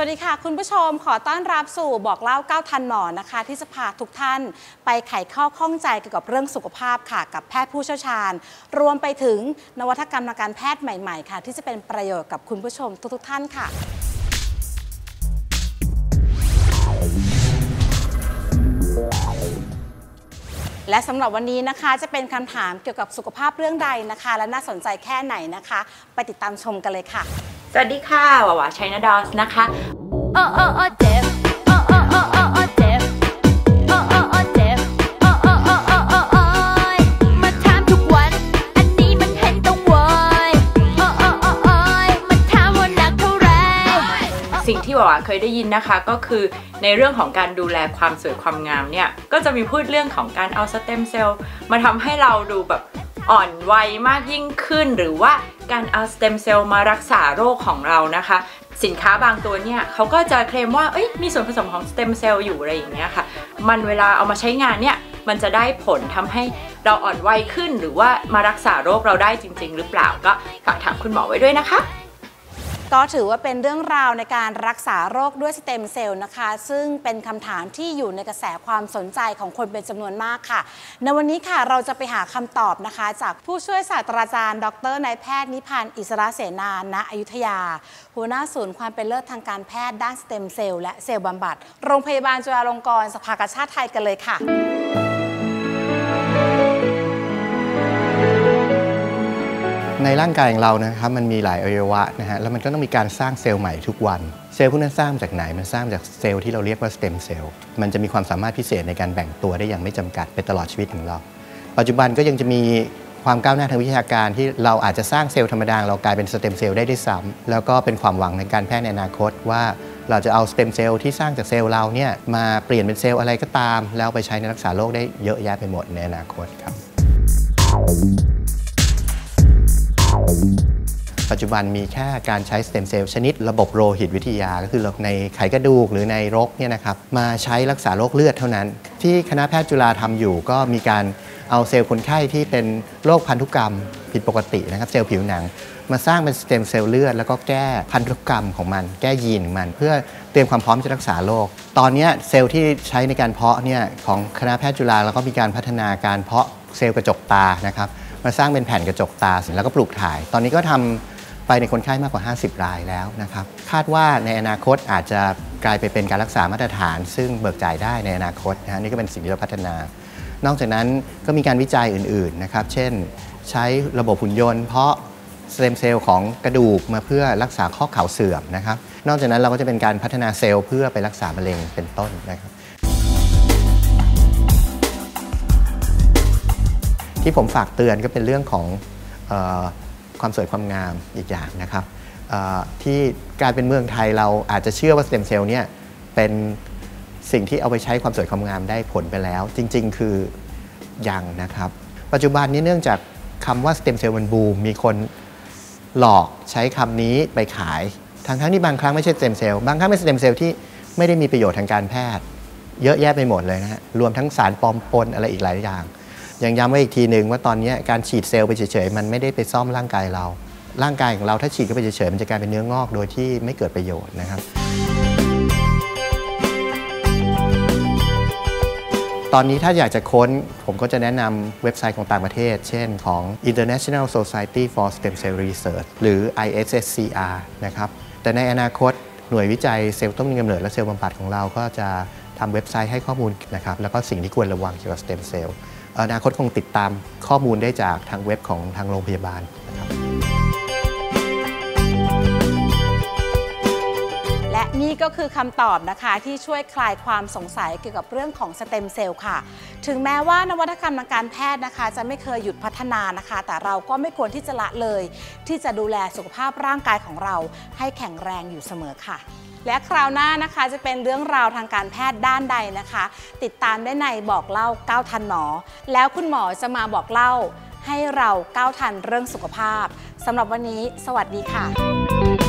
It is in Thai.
วัสดีค่ะคุณผู้ชมขอต้อนรับสู่บอกเล่า9ทันหมอนะคะที่จะพาทุกท่านไปไขข้อข้องใจเกี่ยวกับเรื่องสุขภาพค่ะกับแพทย์ผู้เชี่ยวชาญรวมไปถึงนวัตกรรมทางการแพทย์ใหม่ๆค่ะที่จะเป็นประโยชน์กับคุณผู้ชมทุกท่านค่ะและสำหรับวันนี้นะคะจะเป็นคำถามเกี่ยวกับสุขภาพเรื่องใดนะคะและน่าสนใจแค่ไหนนะคะไปติดตามชมกันเลยค่ะสวัสดีค่ะวาวาชัยนาดอสนะคะเจ็บเจ็บเจ็บมาถามทุกวันอันนี้มันเห็นต้องวอยมันถามว่าหนักเท่าไรสิ่งที่วาวาเคยได้ยินนะคะก็คือในเรื่องของการดูแลความสวยความงามเนี่ยก็จะมีพูดเรื่องของการเอาสเต็มเซลล์มาทำให้เราดูแบบอ่อนวัยมากยิ่งขึ้นหรือว่าการเอาสเต็มเซลล์มารักษาโรคของเรานะคะสินค้าบางตัวเนี่ยเขาก็จะเคลมว่ามีส่วนผสมของสเต็มเซลล์อยู่อะไรอย่างเงี้ยค่ะมันเวลาเอามาใช้งานเนี่ยมันจะได้ผลทำให้เราอ่อนวัยขึ้นหรือว่ามารักษาโรคเราได้จริงๆหรือเปล่าก็ฝากถามคุณหมอไว้ด้วยนะคะก็ถือว่าเป็นเรื่องราวในการรักษาโรคด้วยสเต็มเซลล์นะคะซึ่งเป็นคำถามที่อยู่ในกระแสความสนใจของคนเป็นจำนวนมากค่ะในวันนี้ค่ะเราจะไปหาคำตอบนะคะจากผู้ช่วยศาสตราจารย์ดร.นายแพทย์นิพันธ์อิสระเสนาณอยุธยาหัวหน้าศูนย์ความเป็นเลิศทางการแพทย์ด้านสเต็มเซลล์และเซลล์บำบัดโรงพยาบาลจุฬาลงกรณ์สภากาชาดไทยกันเลยค่ะในร่างกายของเรานะครับมันมีหลายอวัยวะนะฮะแล้วมันก็ต้องมีการสร้างเซลล์ใหม่ทุกวันเซลล์พวกนั้นสร้างจากไหนมันสร้างจากเซลล์ที่เราเรียกว่าสเต็มเซลล์มันจะมีความสามารถพิเศษในการแบ่งตัวได้อย่างไม่จำกัดไปตลอดชีวิตของเราปัจจุบันก็ยังจะมีความก้าวหน้าทางวิทยาการที่เราอาจจะสร้างเซลล์ธรรมดาเรากลายเป็นสเต็มเซลล์ได้ด้วยซ้ำแล้วก็เป็นความหวังในการแพทย์ในอนาคตว่าเราจะเอาสเต็มเซลล์ที่สร้างจากเซลล์เราเนี่ยมาเปลี่ยนเป็นเซลล์อะไรก็ตามแล้วไปใช้ในรักษาโรคได้เยอะแยะไปหมดในอนาคตครับปัจจุบันมีแค่การใช้สเต็มเซลล์ชนิดระบบโลหิตวิทยาก็คือในไขกระดูกหรือในรกเนี่ยนะครับมาใช้รักษาโรคเลือดเท่านั้นที่คณะแพทย์จุฬาทำอยู่ก็มีการเอาเซลล์คนไข้ที่เป็นโรคพันธุกรรมผิดปกตินะครับเซลล์ผิวหนังมาสร้างเป็นสเต็มเซลล์เลือดแล้วก็แก้พันธุกรรมของมันแก้ยีนของมันเพื่อเตรียมความพร้อมจะรักษาโรคตอนนี้เซลล์ที่ใช้ในการเพาะเนี่ยของคณะแพทย์จุฬาแล้วก็มีการพัฒนาการเพาะเซลล์กระจกตานะครับมาสร้างเป็นแผ่นกระจกตาแล้วก็ปลูกถ่ายตอนนี้ก็ทำไปในคนไข้มากกว่า50รายแล้วนะครับคาดว่าในอนาคตอาจจะกลายไปเป็นการรักษามาตรฐานซึ่งเบิกจ่ายได้ในอนาคตนะนี่ก็เป็นสิ่งที่เราพัฒนานอกจากนั้นก็มีการวิจัยอื่นๆนะครับเช่นใช้ระบบหุ่นยนต์เพาะสเต็มเซลล์ของกระดูกมาเพื่อรักษาข้อเข่าเสื่อมนะครับนอกจากนั้นเราก็จะเป็นการพัฒนาเซลล์เพื่อไปรักษามะเร็งเป็นต้นนะครับที่ผมฝากเตือนก็เป็นเรื่องของความสวยความงามอีกอย่างนะครับที่การเป็นเมืองไทยเราอาจจะเชื่อว่าสเต็มเซลล์เนี่ยเป็นสิ่งที่เอาไปใช้ความสวยความงามได้ผลไปแล้วจริงๆคือยังนะครับปัจจุบันนี้เนื่องจากคำว่าสเต็มเซลล์มันบูมมีคนหลอกใช้คำนี้ไปขายทั้งที่บางครั้งไม่ใช่สเต็มเซลล์บางครั้งเป็นสเต็มเซลล์ที่ไม่ได้มีประโยชน์ทางการแพทย์เยอะแยะไปหมดเลยนะฮะรวมทั้งสารปลอมปนอะไรอีกหลายอย่างยังย้ำไว้อีกทีหนึ่งว่าตอนนี้การฉีดเซลล์ไปเฉยๆมันไม่ได้ไปซ่อมร่างกายเราร่างกายของเราถ้าฉีดเข้าไปเฉยๆมันจะกลายเป็นเนื้องอกโดยที่ไม่เกิดประโยชน์นะครับตอนนี้ถ้าอยากจะค้นผมก็จะแนะนำเว็บไซต์ของต่างประเทศเช่นของ International Society for Stem Cell Research หรือ ISSCR นะครับแต่ในอนาคตหน่วยวิจัยเซลล์ต้นกำเนิดและเซลล์บำบัดของเราก็จะทำเว็บไซต์ให้ข้อมูลนะครับแล้วก็สิ่งที่ควรระวังเกี่ยวกับสเต็มเซลล์อนาคตคงติดตามข้อมูลได้จากทางเว็บของทางโรงพยาบาลนะครับและนี่ก็คือคำตอบนะคะที่ช่วยคลายความสงสัยเกี่ยวกับเรื่องของสเต็มเซลล์ค่ะถึงแม้ว่านวัตกรรมทางการแพทย์นะคะจะไม่เคยหยุดพัฒนานะคะแต่เราก็ไม่ควรที่จะละเลยที่จะดูแลสุขภาพร่างกายของเราให้แข็งแรงอยู่เสมอค่ะและคราวหน้านะคะจะเป็นเรื่องราวทางการแพทย์ด้านใดนะคะติดตามได้ในบอกเล่า9ทันหมอแล้วคุณหมอจะมาบอกเล่าให้เรา9ทันเรื่องสุขภาพสำหรับวันนี้สวัสดีค่ะ